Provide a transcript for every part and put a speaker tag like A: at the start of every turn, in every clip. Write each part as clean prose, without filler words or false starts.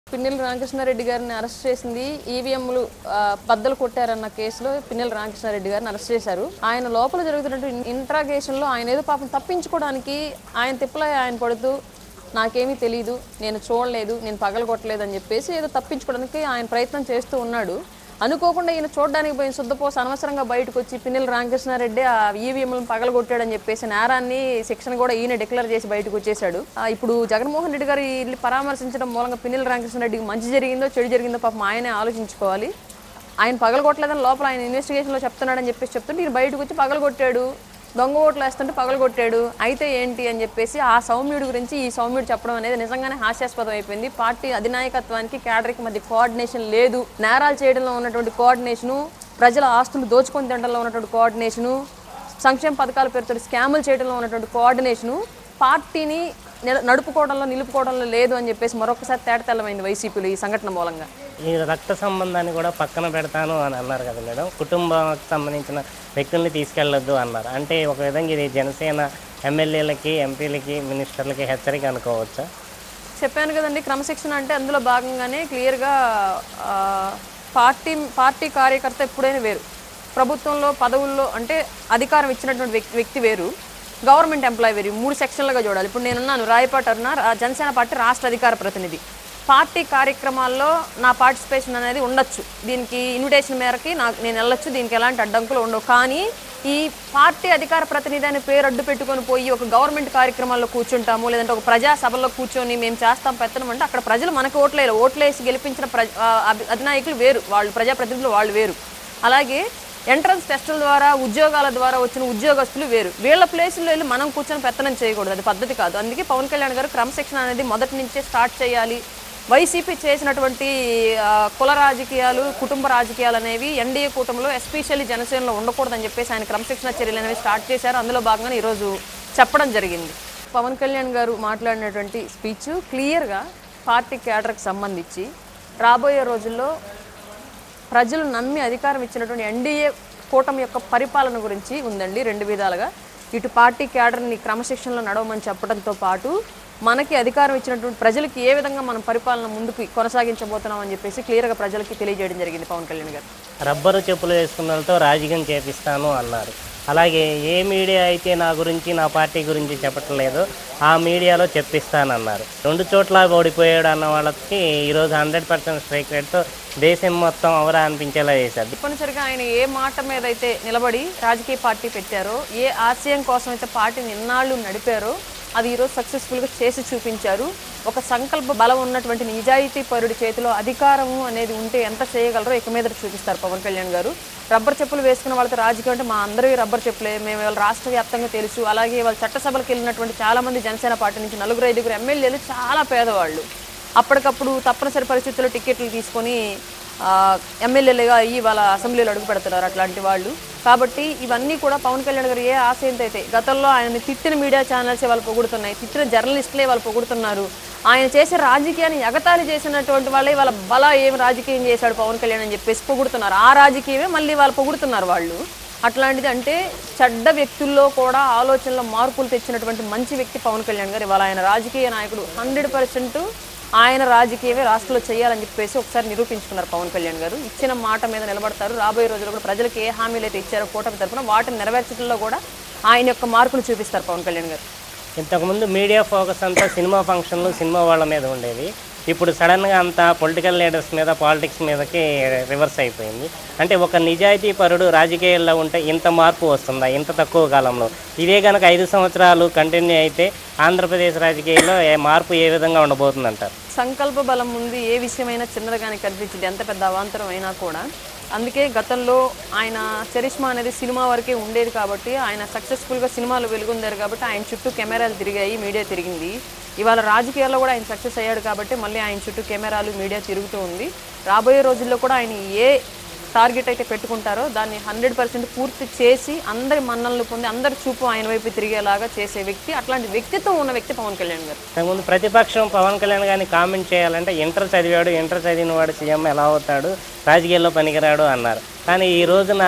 A: పిన్నెల రామకృష్ణారెడ్డి గారిని అరెస్ట్ చేసింది ఈవీఎంలు బద్దలు కొట్టారన్న కేసులో పిన్నెల రామకృష్ణారెడ్డి గారిని అరెస్ట్ చేశారు. ఆయన లోపల జరుగుతున్నటువంటి ఇంట్రాగేషన్లో ఆయన ఏదో పాపం తప్పించుకోవడానికి ఆయన తిప్పలా ఆయన పడుతూ నాకేమీ తెలియదు, నేను చూడలేదు, నేను పగలగొట్టలేదు అని చెప్పేసి ఏదో తప్పించుకోవడానికి ఆయన ప్రయత్నం చేస్తూ ఉన్నాడు. అనుకోకుండా ఈయన చూడడానికి పోయిన శుద్ధపోస అనవసరంగా బయటకు వచ్చి పిన్నెల రామకృష్ణారెడ్డి ఆ ఈవీఎంలను పగలగొట్టాడని చెప్పేసి నేరాన్ని శిక్షణ కూడా ఈయన డిక్లేర్ చేసి బయటకు వచ్చేసాడు. ఇప్పుడు జగన్మోహన్ రెడ్డి గారు వీళ్ళు పరామర్శించడం మూలంగా పిన్నెల రామకృష్ణారెడ్డికి మంచి జరిగిందో చెడు జరిగిందో పాపం ఆయనే ఆలోచించుకోవాలి. ఆయన పగలగొట్టలేదని లోపల ఆయన ఇన్వెస్టిగేషన్లో చెప్తున్నాడని చెప్పేసి చెప్తుంటే ఈయన బయటకు వచ్చి పగలగొట్టాడు, దొంగ ఓట్లు వేస్తుంటే పగలగొట్టాడు, అయితే ఏంటి అని చెప్పేసి ఆ సౌమ్యుడి గురించి ఈ సౌమ్యుడు చెప్పడం అనేది నిజంగానే హాస్యాస్పదం అయిపోయింది. పార్టీ అధినాయకత్వానికి క్యాడర్కి మధ్య కోఆర్డినేషన్ లేదు. నేరాలు చేయడంలో ఉన్నటువంటి కోఆర్డినేషను, ప్రజల ఆస్తులు దోచుకొని తినడంలో ఉన్నటువంటి కోఆర్డినేషను, సంక్షేమ పథకాల పేరుతో స్కాములు చేయడంలో ఉన్నటువంటి కోఆర్డినేషను పార్టీని నడుపుకోవడంలో నిలుపుకోవడంలో లేదు అని చెప్పేసి మరొకసారి తేటతెల్లమైంది వైసీపీలో ఈ సంఘటన మూలంగా.
B: ఈ రక్త సంబంధాన్ని కూడా పక్కన పెడతాను అని అన్నారు కదా మేడం, కుటుంబానికి సంబంధించిన వ్యక్తుల్ని తీసుకెళ్లొద్దు అన్నారు. అంటే ఒక విధంగా ఇది జనసేన ఎమ్మెల్యేలకి, ఎంపీలకి, మినిస్టర్లకి హెచ్చరిక అనుకోవచ్చా?
A: చెప్పాను కదండి, క్రమశిక్షణ అంటే అందులో భాగంగానే క్లియర్గా పార్టీ కార్యకర్త ఎప్పుడైనా వేరు, ప్రభుత్వంలో పదవుల్లో అంటే అధికారం ఇచ్చినటువంటి వ్యక్తి వేరు, గవర్నమెంట్ ఎంప్లాయీ వేరు, 3 సెక్షన్లుగా చూడాలి. ఇప్పుడు నేనున్నాను రాయపాటి అరుణ, జనసేన పార్టీ రాష్ట్ర అధికార ప్రతినిధి. పార్టీ కార్యక్రమాల్లో నా పార్టిసిపేషన్ అనేది ఉండొచ్చు, దీనికి ఇన్విటేషన్ మేరకి నేను వెళ్ళొచ్చు, దీనికి ఎలాంటి అడ్డంకులు ఉండవు. కానీ ఈ పార్టీ అధికార ప్రతినిధి అనే పేరు అడ్డు పెట్టుకొని పోయి ఒక గవర్నమెంట్ కార్యక్రమాల్లో కూర్చుంటాము, లేదంటే ఒక ప్రజాసభల్లో కూర్చొని మేము చేస్తాం పెత్తనం అంటే అక్కడ ప్రజలు మనకు ఓట్లేసి గెలిపించిన అధినాయకులు వేరు, వాళ్ళు ప్రజాప్రతినిధులు వాళ్ళు వేరు. అలాగే ఎంట్రన్స్ టెస్టుల ద్వారా ఉద్యోగాల ద్వారా వచ్చిన ఉద్యోగస్తులు వేరు, వీళ్ళ ప్లేసుల్లో వెళ్ళి మనం కూర్చొని పెత్తనం చేయకూడదు, అది పద్ధతి కాదు. అందుకే పవన్ కళ్యాణ్ గారు క్రమశిక్షణ అనేది మొదటి నుంచే స్టార్ట్ చేయాలి. వైసీపీ చేసినటువంటి కుల రాజకీయాలు, కుటుంబ రాజకీయాలు అనేవి ఎన్డీఏ కూటమిలో ఎస్పెషల్లీ జనసేనలో ఉండకూడదని చెప్పేసి ఆయన క్రమశిక్షణ చర్యలు అనేవి స్టార్ట్ చేశారు. అందులో భాగంగా ఈరోజు చెప్పడం జరిగింది. పవన్ కళ్యాణ్ గారు మాట్లాడినటువంటి స్పీచ్ క్లియర్గా పార్టీ క్యాడర్కి సంబంధించి రాబోయే రోజుల్లో ప్రజలు నమ్మి అధికారం ఇచ్చినటువంటి ఎన్డీఏ కూటమి యొక్క పరిపాలన గురించి ఉందండి. 2 విధాలుగా ఇటు పార్టీ క్యాడర్ని క్రమశిక్షణలో నడవమని చెప్పడంతో పాటు మనకి అధికారం ఇచ్చినటువంటి ప్రజలకి ఏ విధంగా మనం పరిపాలన ముందుకు కొనసాగించబోతున్నాం అని చెప్పేసి క్లియర్గా ప్రజలకి తెలియజేయడం జరిగింది పవన్ కళ్యాణ్ గారు.
B: రబ్బరు చెప్పులు వేసుకున్నతో రాజకీయం చేపిస్తాను అన్నారు. అలాగే ఏ మీడియా అయితే నా గురించి, నా పార్టీ గురించి చెప్పట్లేదో ఆ మీడియాలో చెప్పిస్తానన్నారు. 2 చోట్ల ఓడిపోయాడు అన్న వాళ్ళకి ఈరోజు 100% స్ట్రైక్ రేట్తో దేశం మొత్తం అవరా అనిపించేలా చేశారు.
A: తప్పనిసరిగా ఆయన ఏ మాట మీద అయితే నిలబడి రాజకీయ పార్టీ పెట్టారో, ఏ ఆశయం కోసం అయితే పార్టీని ఇన్నాళ్ళు నడిపారో అది ఈరోజు సక్సెస్ఫుల్గా చేసి చూపించారు. ఒక సంకల్ప బలం ఉన్నటువంటి నిజాయితీ పరుడి చేతిలో అధికారము అనేది ఉంటే ఎంత చేయగలరో ఇక మీద చూపిస్తారు పవన్ కళ్యాణ్ గారు. రబ్బర్ చెప్పులు వేసుకున్న వాళ్ళతో రాజకీయం అంటే మా అందరికీ రబ్బర్ చెప్పులే, మేము వాళ్ళ రాష్ట్ర వ్యాప్తంగా తెలుసు. అలాగే వాళ్ళ చట్టసభలకు వెళ్ళినటువంటి చాలామంది జనసేన పార్టీ నుంచి 4-5 ఎమ్మెల్యేలు చాలా పేదవాళ్ళు, అప్పటికప్పుడు తప్పనిసరి పరిస్థితుల్లో టికెట్లు తీసుకొని ఎమ్మెల్యేలుగా అయ్యి వాళ్ళ అసెంబ్లీలో అడుగు పెడుతున్నారు అట్లాంటి వాళ్ళు. కాబట్టి ఇవన్నీ కూడా పవన్ కళ్యాణ్ గారు ఏ ఆశయంతో అయితే గతంలో ఆయనని తిట్టిన మీడియా ఛానల్సే వాళ్ళు పొగుడుతున్నాయి, తిట్టిన జర్నలిస్టులే వాళ్ళు పొగుడుతున్నారు, ఆయన చేసే రాజకీయాన్ని ఎగతాళి చేసినటువంటి వాళ్ళే వాళ్ళ ఏం రాజకీయం చేశాడు పవన్ కళ్యాణ్ అని చెప్పేసి పొగుడుతున్నారు. ఆ రాజకీయమే మళ్ళీ వాళ్ళు పొగుడుతున్నారు వాళ్ళు. అట్లాంటిది అంటే చెడ్డ వ్యక్తుల్లో కూడా ఆలోచనలో మార్పులు తెచ్చినటువంటి మంచి వ్యక్తి పవన్ కళ్యాణ్ గారు. ఇవాళ ఆయన రాజకీయ నాయకుడు, 100% ఆయన రాజకీయమే రాష్ట్రంలో చేయాలని చెప్పేసి ఒకసారి నిరూపించుకున్నారు పవన్ కళ్యాణ్ గారు. ఇచ్చిన మాట మీద నిలబడతారు. రాబోయే రోజుల్లో కూడా ప్రజలకు ఏ హామీలు అయితే ఇచ్చారో కూటమి తరఫున వాటిని నెరవేర్చడంలో కూడా ఆయన యొక్క మార్పును చూపిస్తారు పవన్ కళ్యాణ్ గారు.
B: ఇంతకుముందు మీడియా ఫోకస్ అంతా సినిమా ఫంక్షన్లు, సినిమా వాళ్ళ మీద ఉండేది. ఇప్పుడు సడన్గా అంతా పొలిటికల్ లీడర్స్ మీద, పాలిటిక్స్ మీదకి రివర్స్ అయిపోయింది. అంటే ఒక నిజాయితీ పరుడు రాజకీయాల్లో ఉంటే ఇంత మార్పు వస్తుందా ఇంత తక్కువ కాలంలో? ఇదే కనుక 5 సంవత్సరాలు కంటిన్యూ అయితే ఆంధ్రప్రదేశ్ రాజకీయాల్లో మార్పు ఏ విధంగా ఉండబోతుందంటారు?
A: సంకల్ప బలం ముందు ఏ విషయమైనా చిన్నదిగానే కనిపించింది, ఎంత పెద్ద అవాంతరం అయినా కూడా. అందుకే గతంలో ఆయన చరిష్మా అనేది సినిమా వరకే ఉండేది కాబట్టి ఆయన సక్సెస్ఫుల్గా సినిమాలు వెలుగొందారు కాబట్టి ఆయన చుట్టూ కెమెరాలు తిరిగాయి, మీడియా తిరిగింది. ఇవాళ రాజకీయాల్లో కూడా ఆయన సక్సెస్ అయ్యాడు కాబట్టి మళ్ళీ ఆయన చుట్టూ కెమెరాలు, మీడియా తిరుగుతూ ఉంది. రాబోయే రోజుల్లో కూడా ఆయన ఏ టార్గెట్ అయితే పెట్టుకుంటారో దాన్ని 100% పూర్తి చేసి అందరి మన్ననలు పొంది అందరి చూపు ఆయన వైపు తిరిగేలాగా చేసే వ్యక్తి, అట్లాంటి వ్యక్తిత్వం ఉన్న వ్యక్తి పవన్ కళ్యాణ్ గారు.
B: ముందు ప్రతిపక్షం పవన్ కళ్యాణ్ గారిని కామెంట్ చేయాలంటే ఇంటర్ చదివాడు, ఇంటర్ చదివిన వాడు సీఎం ఎలా అవుతాడు, రాజకీయాల్లో పనికిరాడు అన్నారు. కానీ ఈ రోజున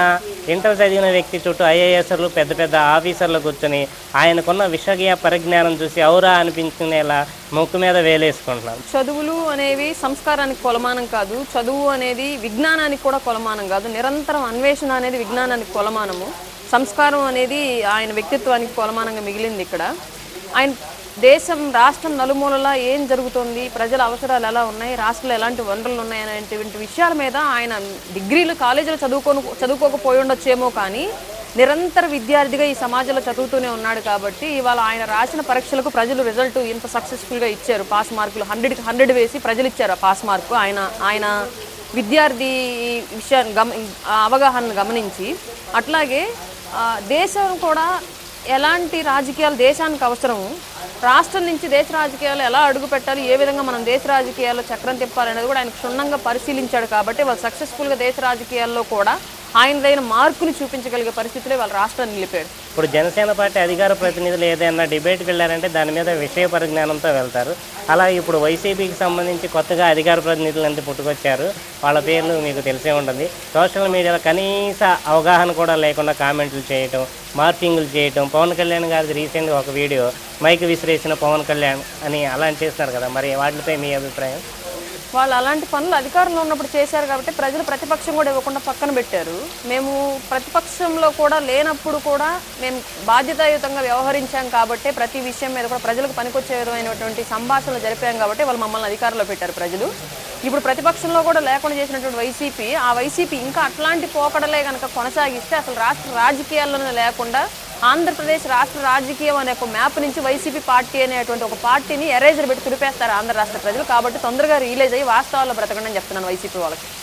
B: ఇంటర్ చదివిన వ్యక్తి చుట్టూ ఐఏఎస్లు పెద్ద పెద్ద ఆఫీసర్లు కూర్చొని ఆయనకున్న విషయ పరిజ్ఞానం చూసి ఔరా అనిపించుకునేలా ముక్కు మీద వేలేసుకుంటున్నారు.
A: చదువులు అనేవి సంస్కారానికి కొలమానం కాదు, చదువు అనేది విజ్ఞానానికి కూడా కొలమానం కాదు. నిరంతరం అన్వేషణ అనేది విజ్ఞానానికి కొలమానము. సంస్కారం అనేది ఆయన వ్యక్తిత్వానికి కొలమానంగా మిగిలింది. ఇక్కడ ఆయన దేశం రాష్ట్రం నలుమూలలా ఏం జరుగుతుంది, ప్రజల అవసరాలు ఎలా ఉన్నాయి, రాష్ట్రంలో ఎలాంటి వనరులు ఉన్నాయి అనేటువంటి విషయాల మీద ఆయన డిగ్రీలు కాలేజీలు చదువుకోకపోయి ఉండొచ్చేమో కానీ నిరంతర విద్యార్థిగా ఈ సమాజంలో చదువుతూనే ఉన్నాడు. కాబట్టి ఇవాళ ఆయన రాసిన పరీక్షలకు ప్రజలు రిజల్ట్ ఇంత సక్సెస్ఫుల్గా ఇచ్చారు. పాస్ మార్కులు 100కి 100 వేసి ప్రజలు ఇచ్చారు ఆ పాస్ మార్కు. ఆయన విద్యార్థి విషయాన్ని అవగాహనను గమనించి, అట్లాగే దేశం కూడా ఎలాంటి రాజకీయాలు దేశానికి అవసరము, రాష్ట్రం నుంచి దేశ రాజకీయాలు ఎలా అడుగు పెట్టాలి, ఏ విధంగా మనం దేశ రాజకీయాల్లో చక్రం తిప్పాలనేది కూడా ఆయన క్షుణ్ణంగా పరిశీలించాడు. కాబట్టి వాళ్ళు సక్సెస్ఫుల్గా దేశ రాజకీయాల్లో కూడా ఆయనదైన మార్కుని చూపించగలిగే పరిస్థితులే వాళ్ళ రాష్ట్రాన్ని నిలిపాడు.
B: ఇప్పుడు జనసేన పార్టీ అధికార ప్రతినిధులు ఏదైనా డిబేట్కి వెళ్ళారంటే దాని మీద విషయ పరిజ్ఞానంతో వెళ్తారు. అలా ఇప్పుడు వైసీపీకి సంబంధించి కొత్తగా అధికార ప్రతినిధులు అంతా పుట్టుకొచ్చారు. వాళ్ళ పేర్లు మీకు తెలిసే ఉంటుంది. సోషల్ మీడియాలో కనీస అవగాహన కూడా లేకుండా కామెంట్లు చేయటం, మార్కింగ్లు చేయటం. పవన్ కళ్యాణ్ గారిది రీసెంట్గా ఒక వీడియో మైక్ విసిరేసిన పవన్ కళ్యాణ్ అని అలాంటి చేస్తున్నారు కదా, మరి వాటిపై మీ అభిప్రాయం?
A: వాళ్ళు అలాంటి పనులు అధికారంలో ఉన్నప్పుడు చేశారు కాబట్టి ప్రజలు ప్రతిపక్షం కూడా ఇవ్వకుండా పక్కన పెట్టారు. మేము ప్రతిపక్షంలో కూడా లేనప్పుడు కూడా మేము బాధ్యతాయుతంగా వ్యవహరించాం కాబట్టి ప్రతి విషయం మీద కూడా ప్రజలకు పనికొచ్చే విధమైనటువంటి సంభాషణలు జరిపాం కాబట్టి వాళ్ళు మమ్మల్ని అధికారంలో పెట్టారు ప్రజలు. ఇప్పుడు ప్రతిపక్షంలో కూడా లేకుండా చేసినటువంటి వైసీపీ ఇంకా అట్లాంటి పోకడలే కనుక కొనసాగిస్తే అసలు రాష్ట్ర రాజకీయాల్లోనే లేకుండా ఆంధ్రప్రదేశ్ రాష్ట్ర రాజకీయం అనే ఒక మ్యాప్ నుంచి వైసీపీ పార్టీ అనేటువంటి ఒక పార్టీని ఎరేజర్ పెట్టి తుడిపేస్తారు ఆంధ్ర రాష్ట్ర ప్రజలు. కాబట్టి తొందరగా రిలీజ్ అయ్యి వాస్తవాల్లో బ్రతకండి అని చెప్తున్నాను వైసీపీ వాళ్ళకి.